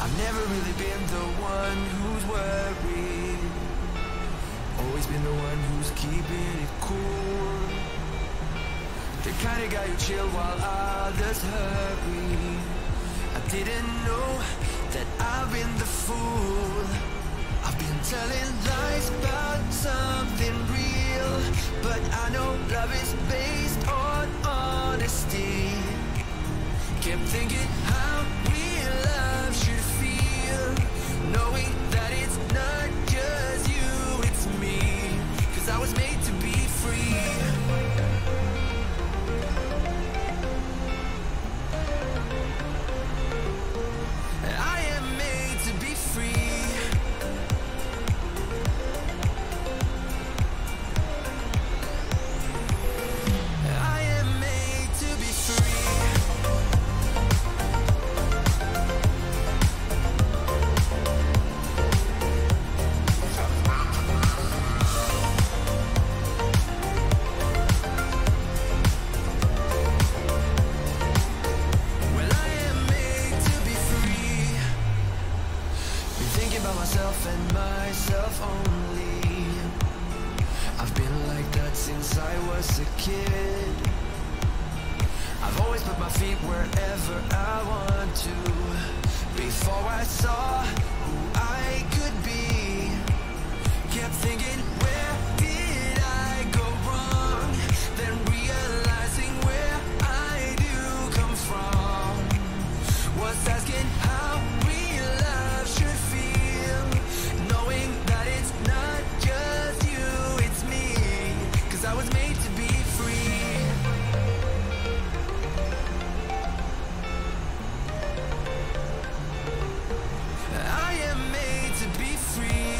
I've never really been the one who's worried, always been the one who's keeping it cool. The kind of guy who chill while others hurry. I didn't know that I've been the fool. I've been telling lies about something real, but I know love is based on honesty. Kept thinking how real love should feel, knowing that it's not just you, it's me. 'Cause I was made to be free. I am made to be free. I am made to be free. Well, I am made to be free. Been thinking about myself and myself only. I've been like that since I was a kid. I've always put my feet wherever I want to. Before I saw who I could be, kept thinking, where did I go wrong? Then realizing where I do come from, was asking how real love should feel, knowing that it's not just you, it's me. 'Cause I was made to be free. I am made to be free.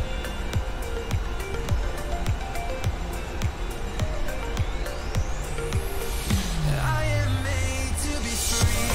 I am made to be free.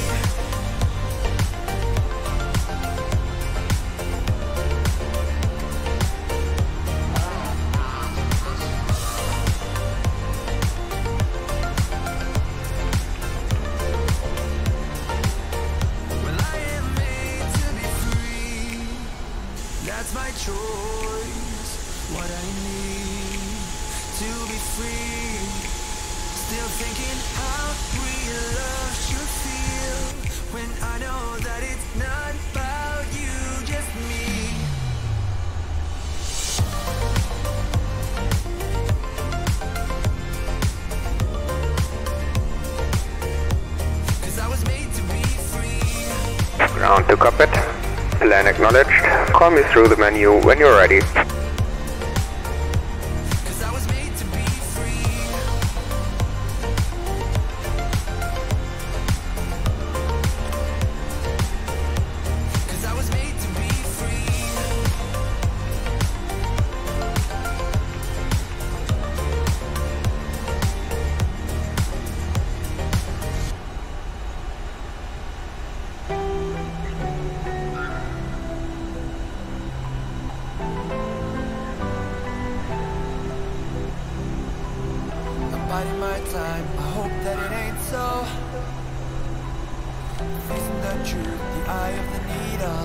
Well, I am made to be free. That's my choice, what I need to be free. Still thinking how real love should feel, when I know that it's not about you, just me. Cause I was made to be free. Ground to cockpit. Plan acknowledged. Call me through the menu when you're ready. Cause I was made to be free. Cause I was made to be free. I'm biding my time, I hope that it ain't so. Facing the truth, the eye of the needle.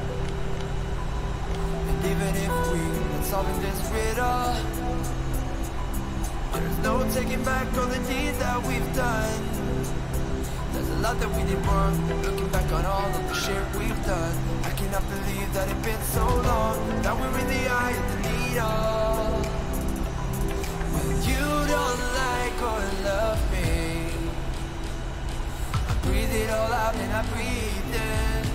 And even if we're not solving this riddle, there's no taking back all the deeds that we've done. There's a lot that we did wrong, looking back on all of the shit we've done. I cannot believe that it's been so long, that we're in the eye of the needle. When you don't like or love me, I breathe it all out and I breathe in.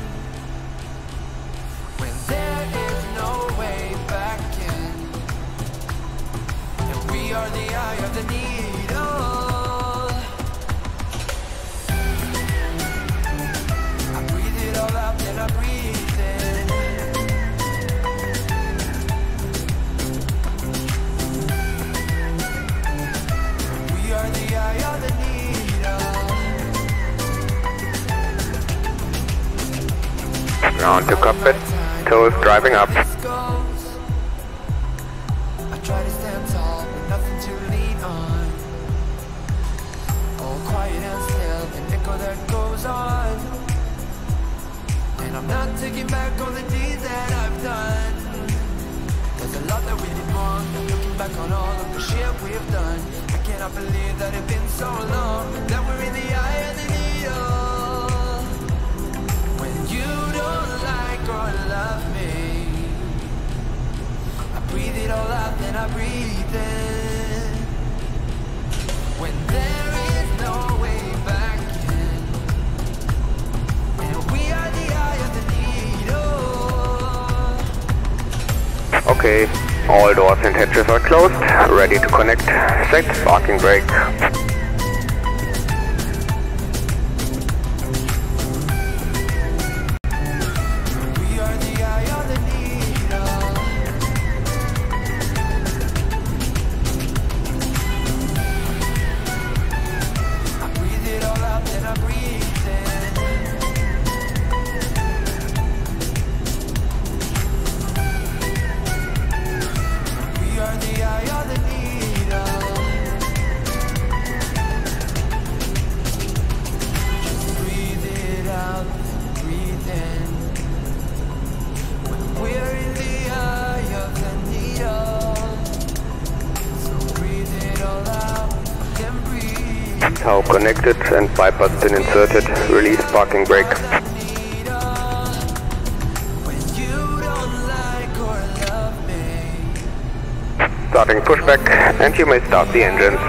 When there is no way back in, and we are the eye of the needle. I breathe it all out and I breathe in. We are the eye of the needle. Ground to cockpit. Toes driving up. I try to stand tall, but nothing to lean on. All quiet and still, an echo that goes on. And I'm not taking back all the deeds that I've done. There's a lot that we did wrong. Looking back on all of the shit we've done, I cannot believe that it's been so long, that we're in the eye of the needle. When you don't like or love me, I breathe it all out, then I breathe in. When there is no way back in, and we are the eye of the needle. Okay, all doors and hatches are closed, ready to connect. Set parking brake. Now connected and bypass pin inserted. Release parking brake. Starting pushback, and you may start the engines.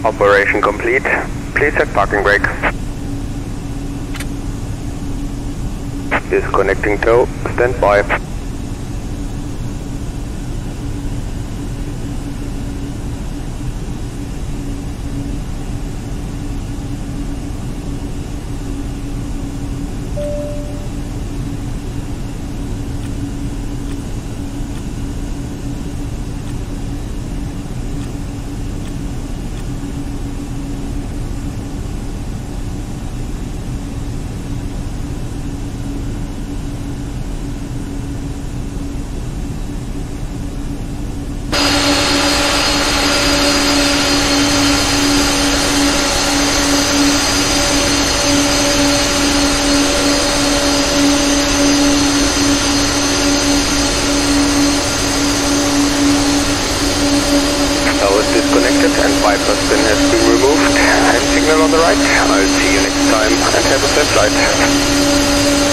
Operation complete. Please set parking brake. Disconnecting tow. Stand by. Disconnected and bypass pin has been removed. Hand signal on the right. I'll see you next time and have a safe flight.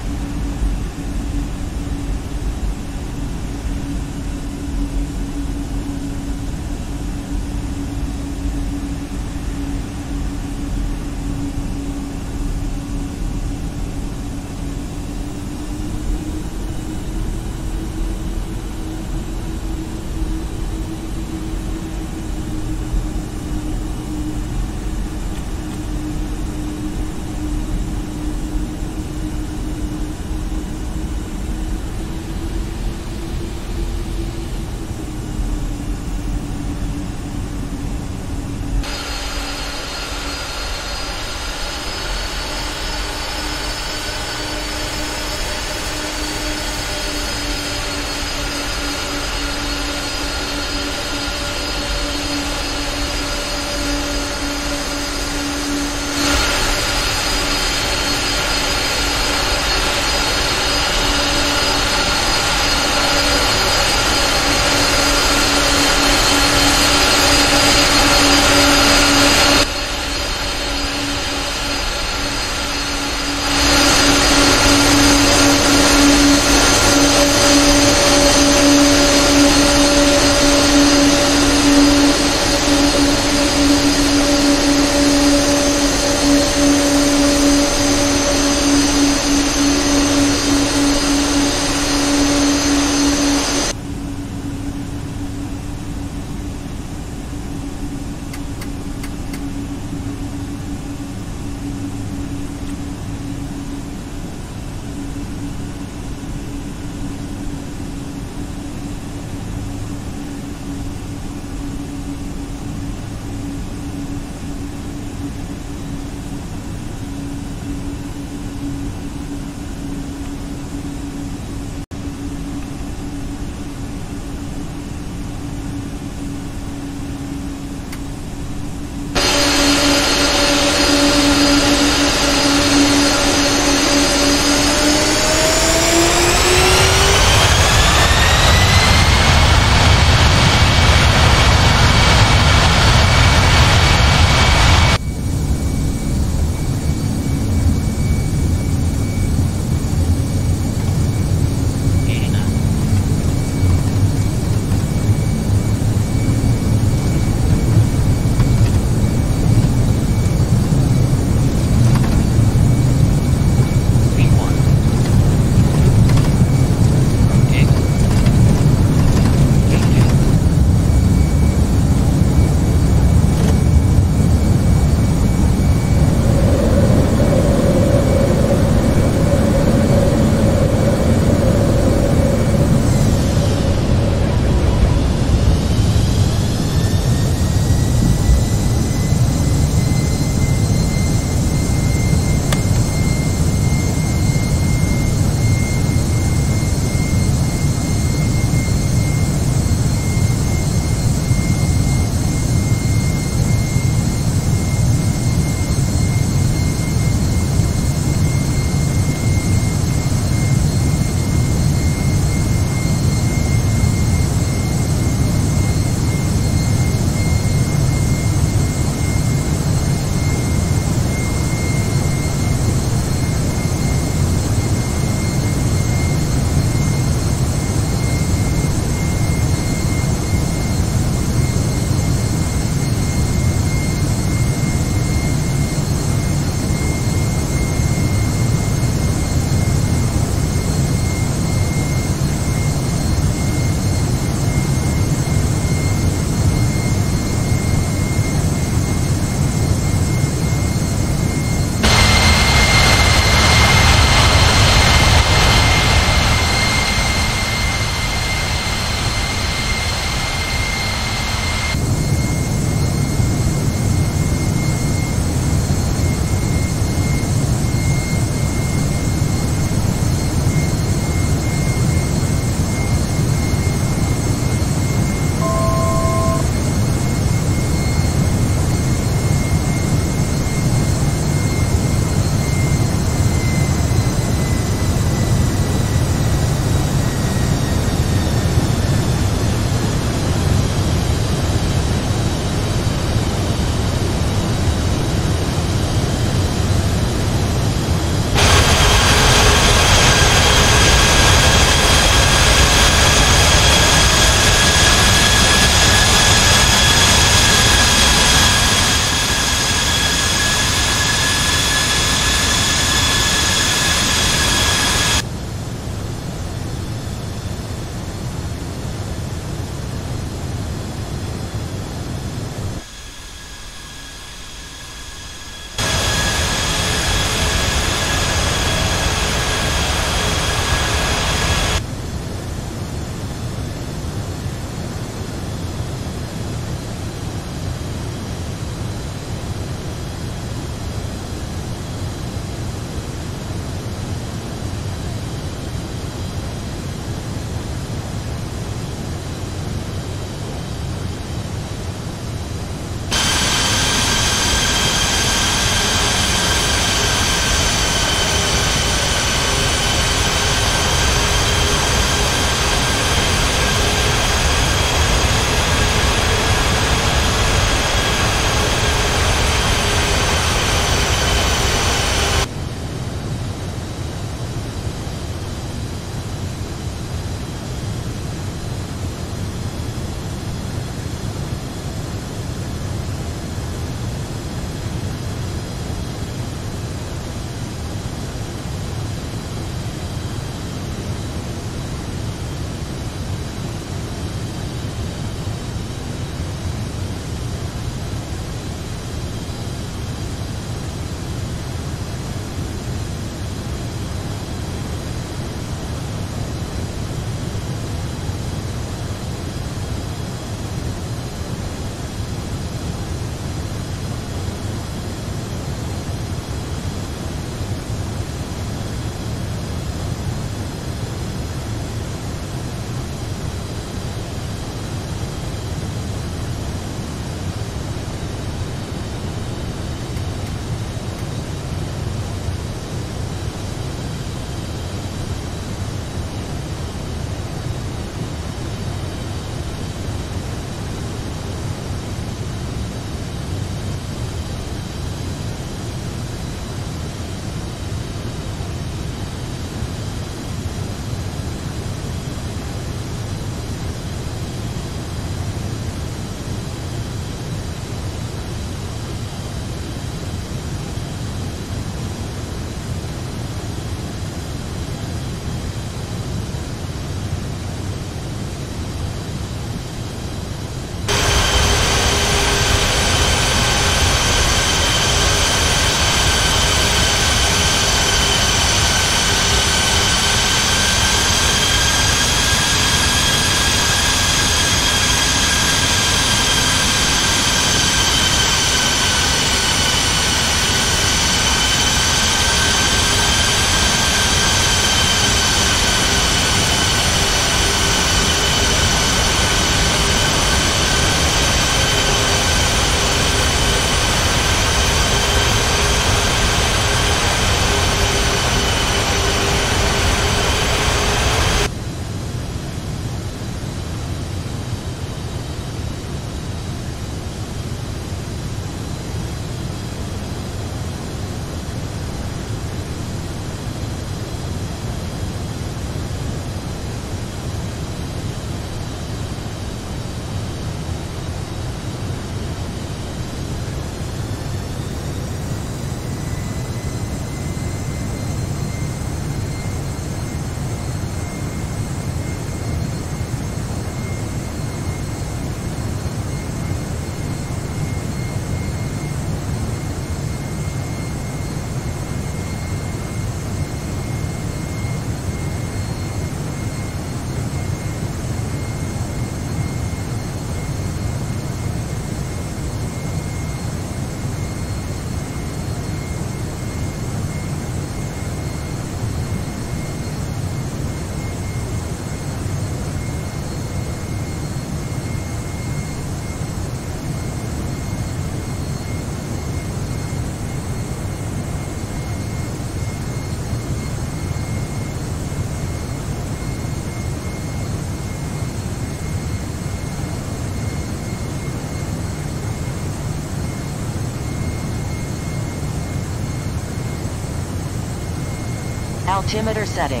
Altimeter setting.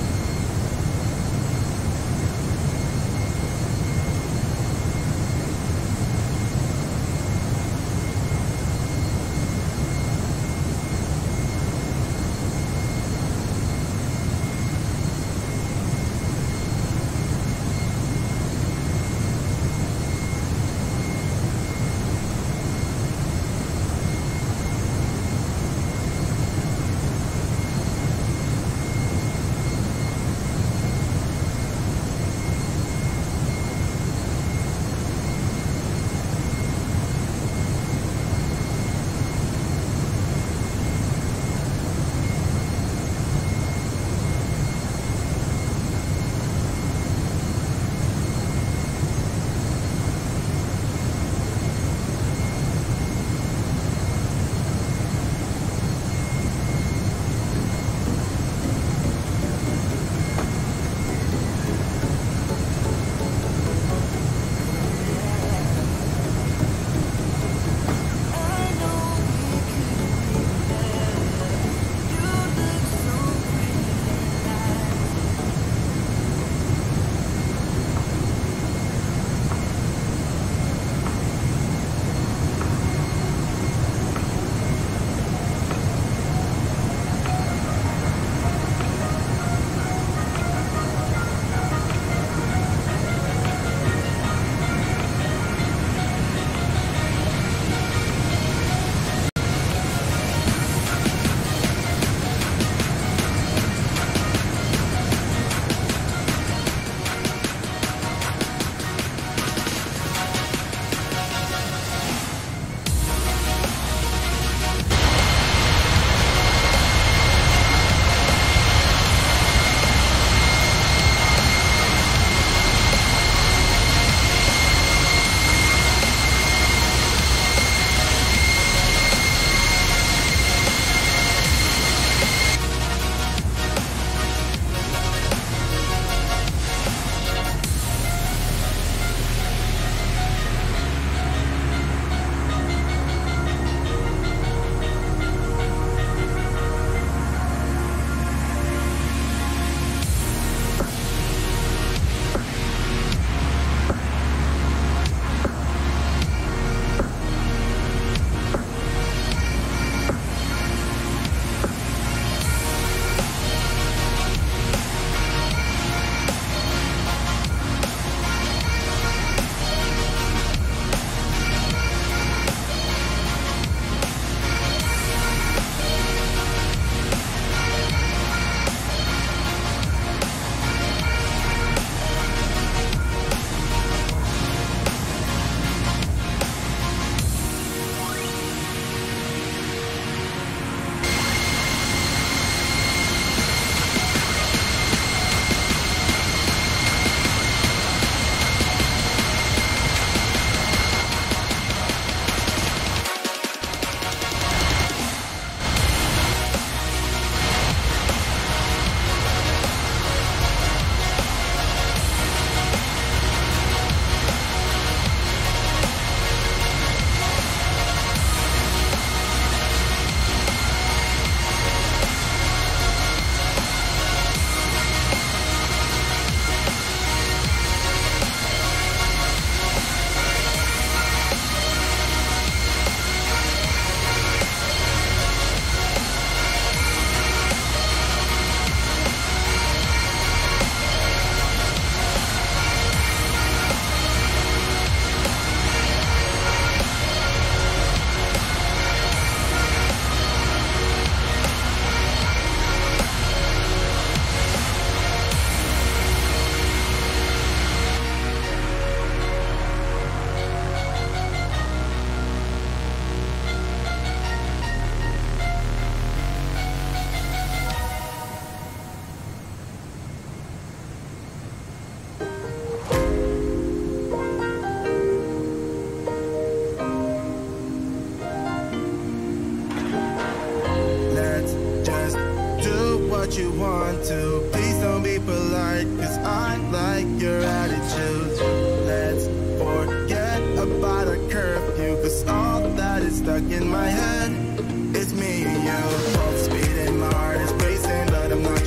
what you want to. Please don't be polite, cause I like your attitude. Let's forget about a curfew, cause all that is stuck in my head. It's me and you, both speeding, my heart is racing, but I'm not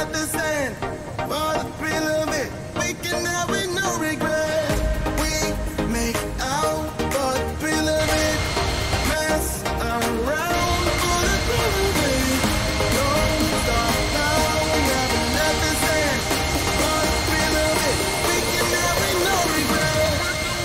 left the sand. For the thrill of it, we can have it, no regret. We make out for the thrill of it. Mess around for the thrill of it. Don't stop now, never left the sand. For the thrill of it, we can have it, no regret.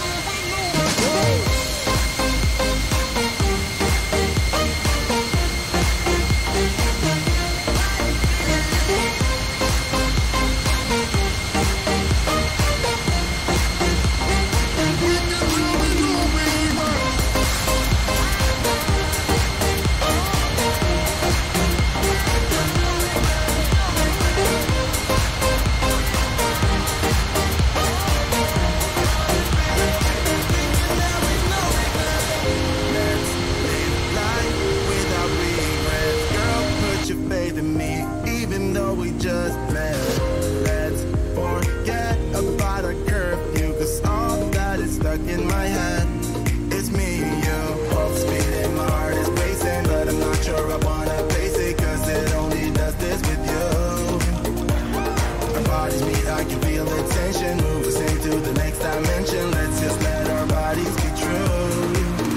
Let's live life without regrets. Girl, put your faith in me, even though we just met. Let's forget about a curfew, cause all that is stuck in my head. It's me and you, both speeding, my heart is racing, but I'm not sure I wanna face it, cause it only does this with you. Our bodies meet, I can feel the tension, move us into the next dimension. Let's just let our bodies be true.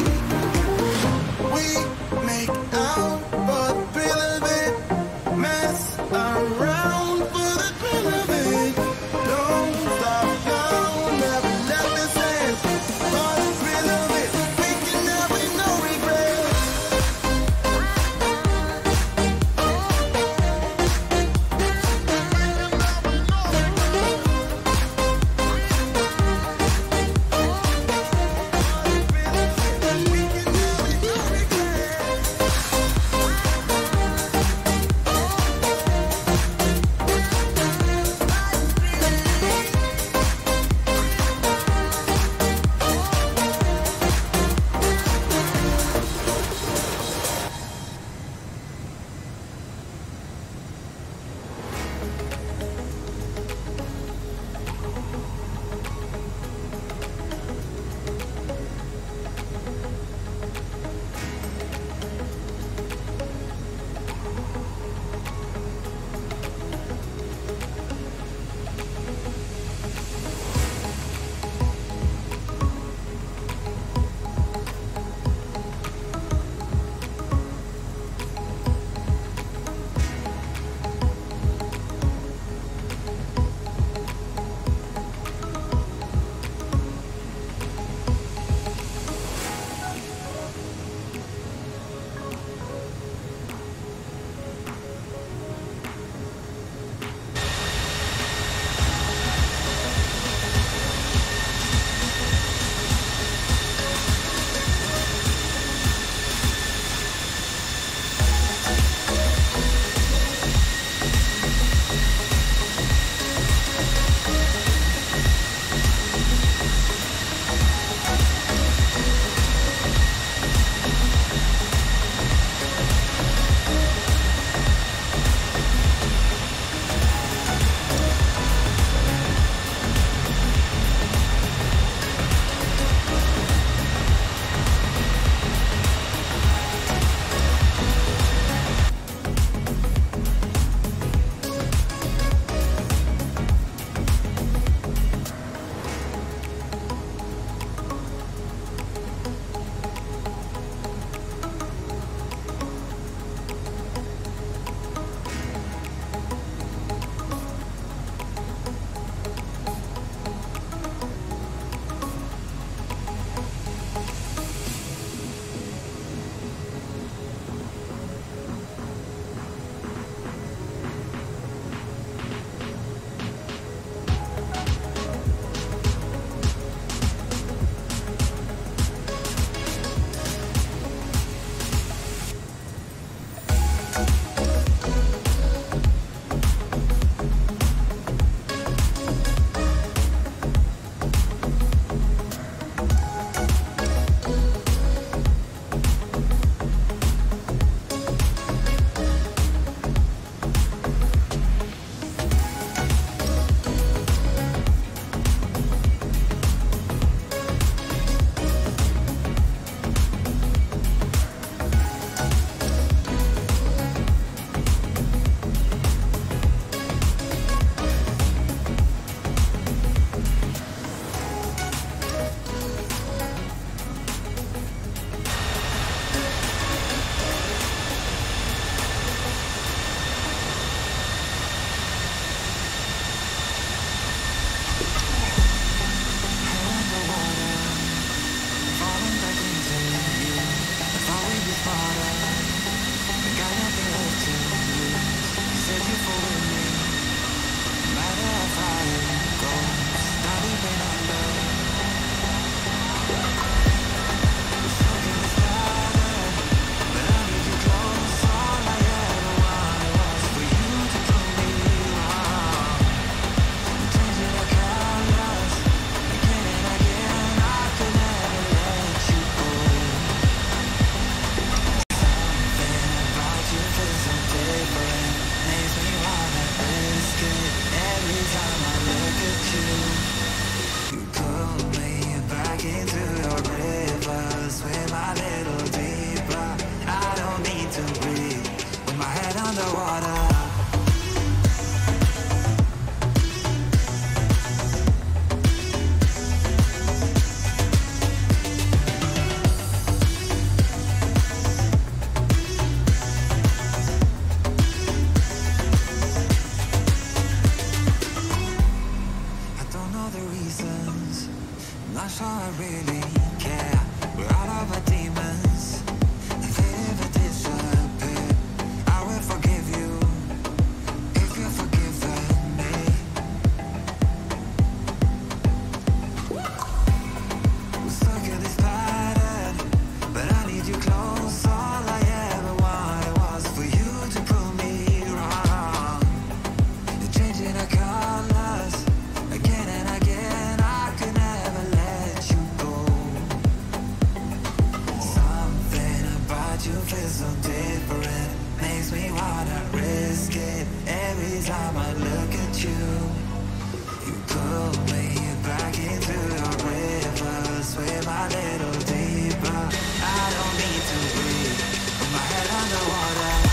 We make out for the thrill of it, mess around for the thrill of it. Don't stop now, never left the sand. For the thrill of it, we can have it, no regret. We can have it, no regret. days I might look at you. You pull me back into your river, swim a little deeper. I don't need to breathe with my head underwater.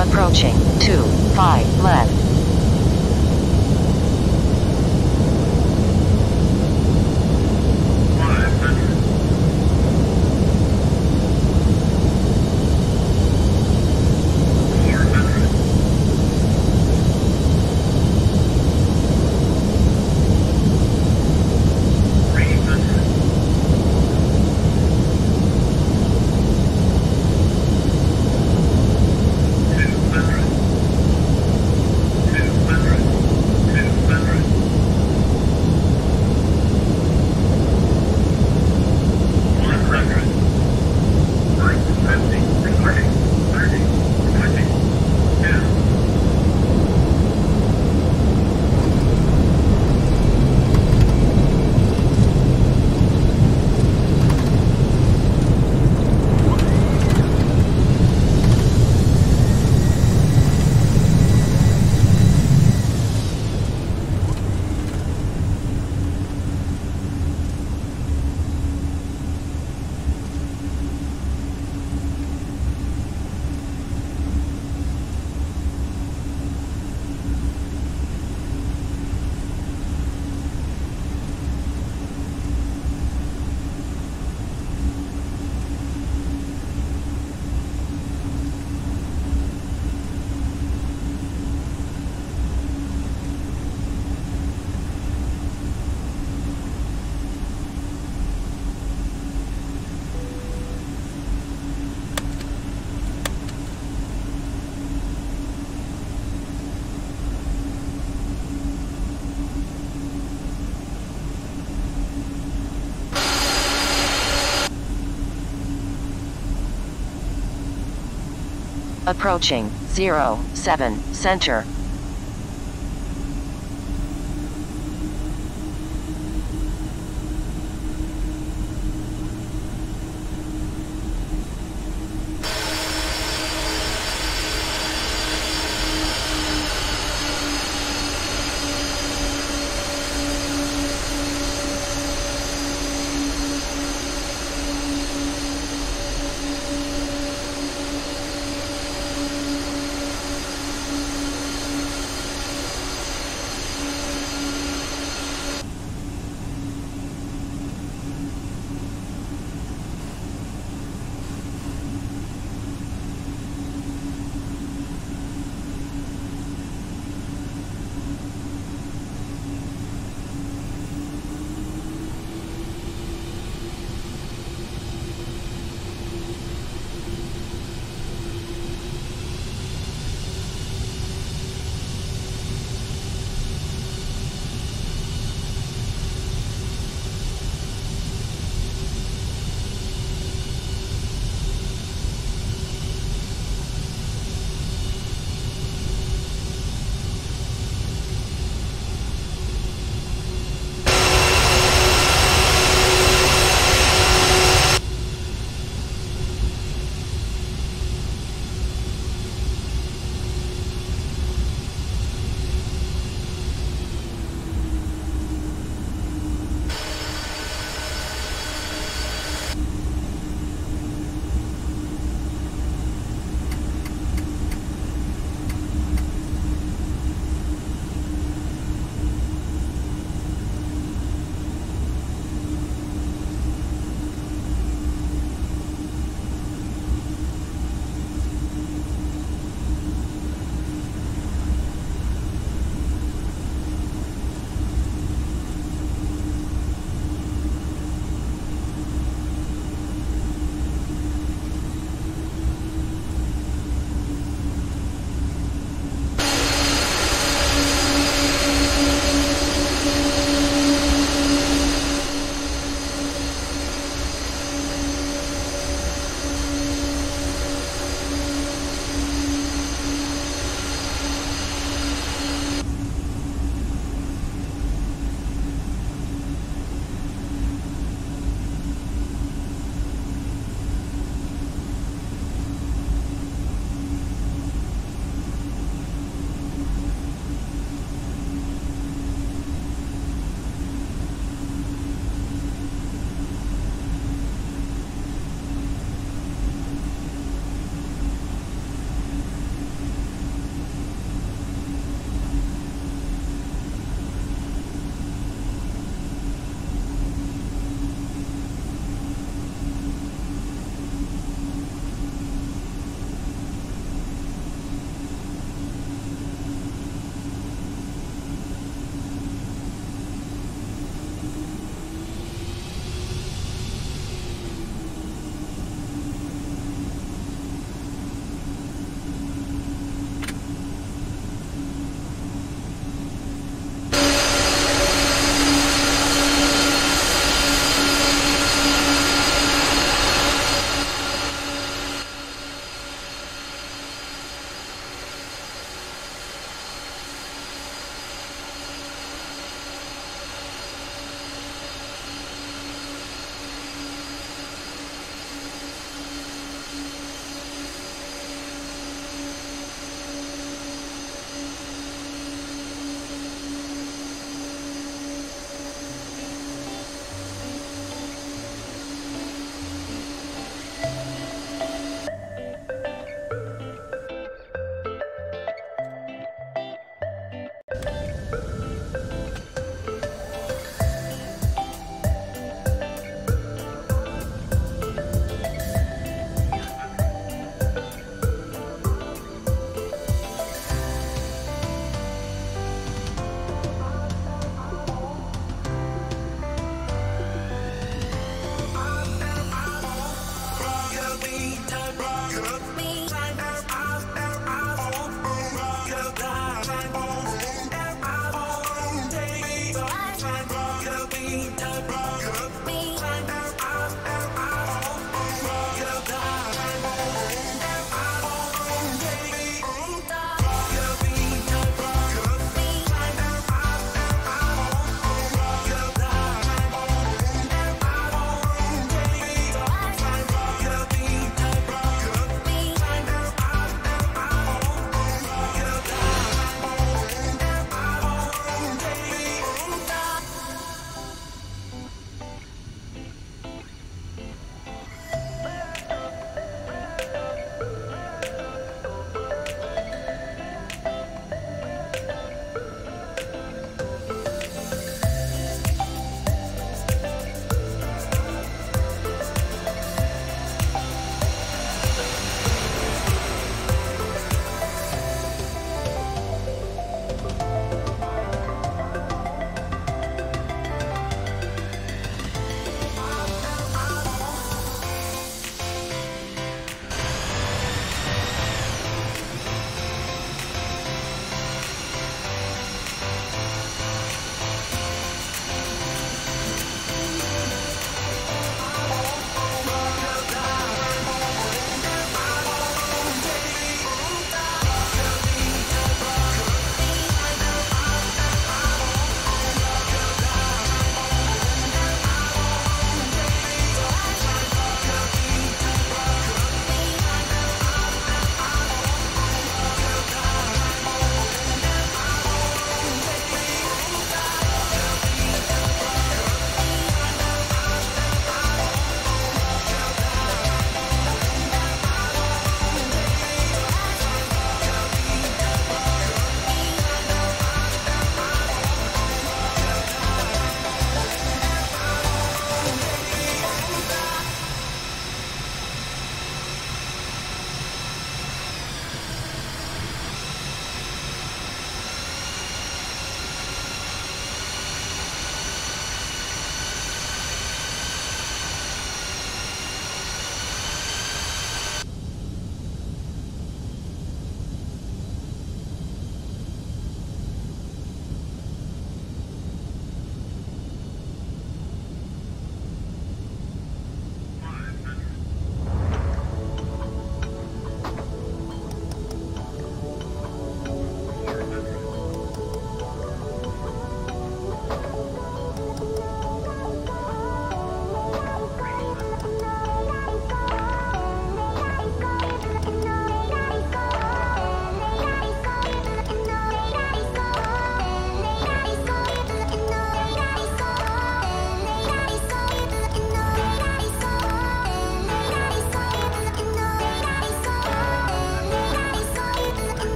Approaching 25 left. Approaching 07 center.